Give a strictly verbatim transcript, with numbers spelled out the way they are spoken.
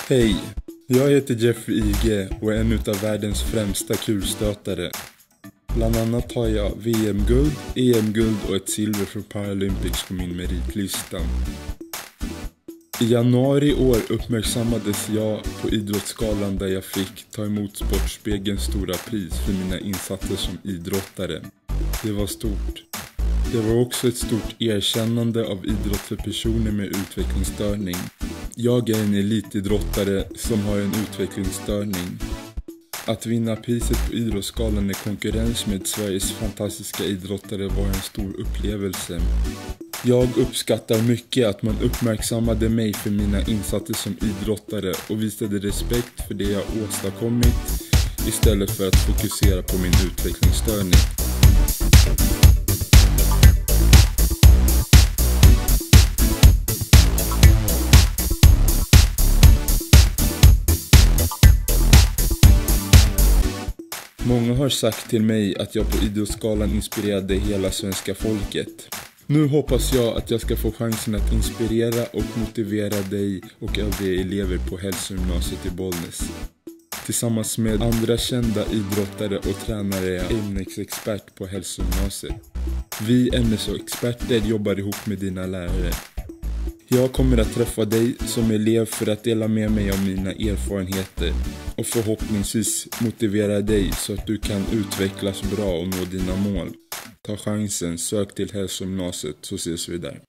Hej, jag heter Jeffrey I G och är en utav världens främsta kulstötare. Bland annat har jag V M-guld, E M-guld och ett silver från Paralympics på min meritlista. I januari i år uppmärksammades jag på Idrottsgalan där jag fick ta emot Sportspegelns stora pris för mina insatser som idrottare. Det var stort. Det var också ett stort erkännande av idrott för personer med utvecklingsstörning. Jag är en elitidrottare som har en utvecklingsstörning. Att vinna priset på Idrottsgalan i konkurrens med Sveriges fantastiska idrottare var en stor upplevelse. Jag uppskattar mycket att man uppmärksammade mig för mina insatser som idrottare och visade respekt för det jag åstadkommit istället för att fokusera på min utvecklingsstörning. Många har sagt till mig att jag på Idrottsgalan inspirerade hela svenska folket. Nu hoppas jag att jag ska få chansen att inspirera och motivera dig och övriga elever på Hälsogymnasiet i Bollnäs. Tillsammans med andra kända idrottare och tränare är jag ämnesexpert på Hälsogymnasiet. Vi ämnesexperter jobbar ihop med dina lärare. Jag kommer att träffa dig som elev för att dela med mig av mina erfarenheter och förhoppningsvis motivera dig så att du kan utvecklas bra och nå dina mål. Ta chansen, sök till Hälsogymnasiet så ses vi där.